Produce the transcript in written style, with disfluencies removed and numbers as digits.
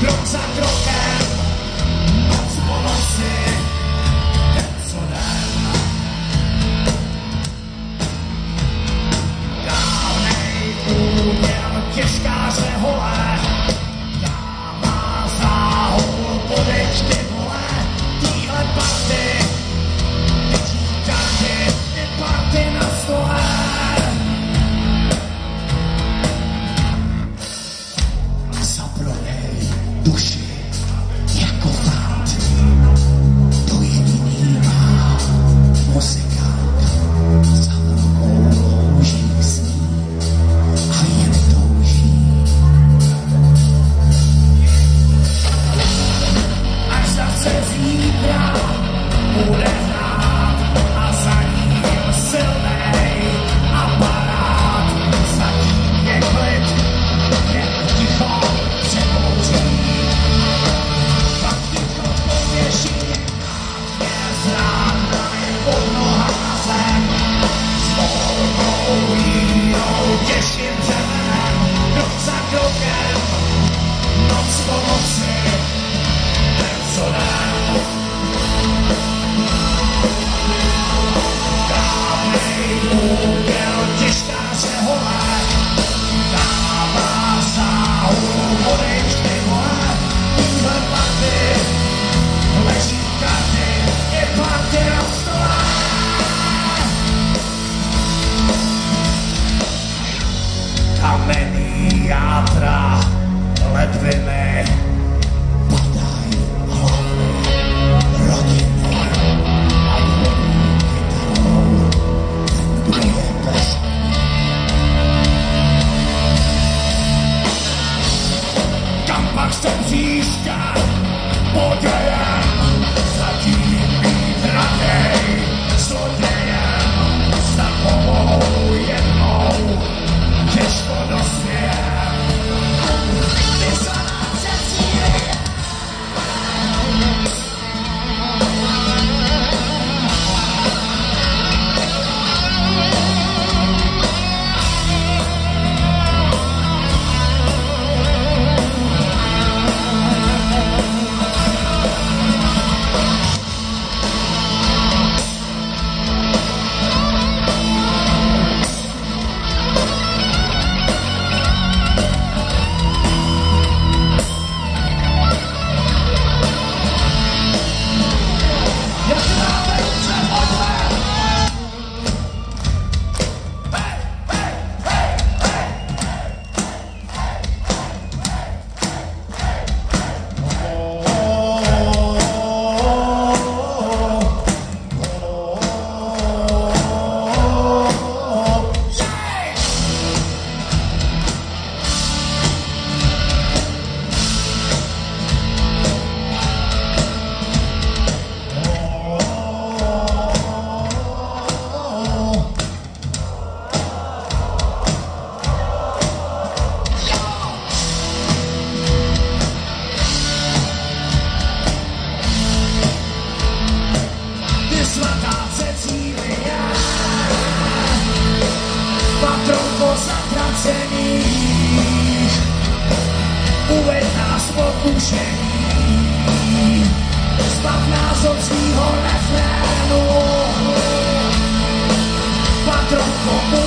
krok za krokem, noc po noci, den co den. Dávnej úděl, těžká řehole, dává záhul, podeč ty vole, týhle party, větší karty, je party na stole. Zaprodej duši jako fakt, to jediný má muzikant, za velkou louží sní a jen touží. Až zase zítra bude hrát a za ním silnej aparát, zatím je klid, je ticho. Těžkým břemenem, krok za krokem, noc po noci, den co den. Dávnej úděl, těžká řehole, dává záhul, odejď ty vole, týhle party, leží karty, je party na stole. Kamenný játra, ledviny, padaj hlavy, rodiny, a vodní kytarou, ten, kdo je bez. Kam pak chce získat podějem, zatím být raděj zlodějem, s takovou jednou těžko dospěje. Vyslaná Cecílie. Svatá Cecília, patronko zatracených, uveď nás pokušení, zbav nás od svýho refrénu, patronko